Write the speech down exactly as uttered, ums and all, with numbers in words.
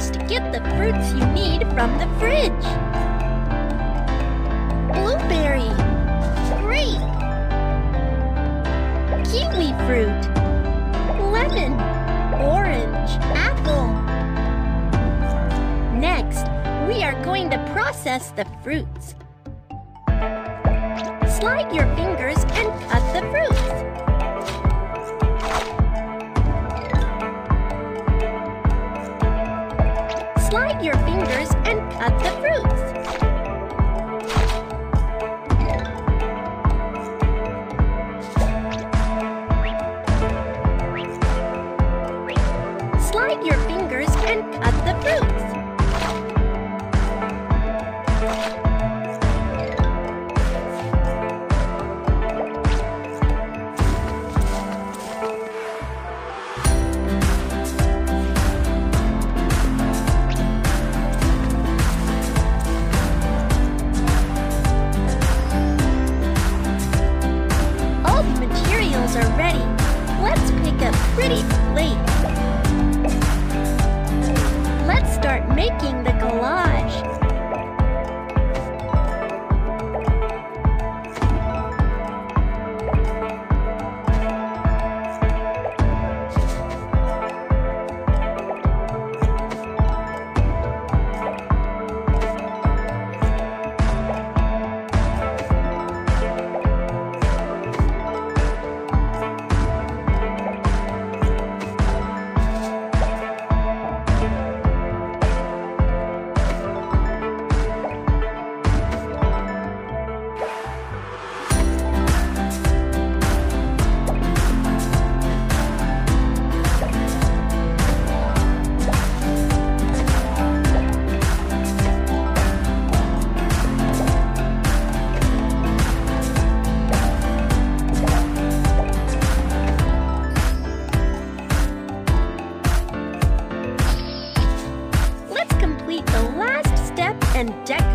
fingers to get the fruits you need from the fridge. Blueberry, grape, kiwi fruit, lemon, orange, apple. Next, we are going to process the fruits. Slide your fingers and cut the fruits. Slide your fingers and cut the fruits. Slide your fingers and cut the fruits. All the materials are ready. Let's pick a pretty plate. Let's start making the collage. Let's complete the last step and decorate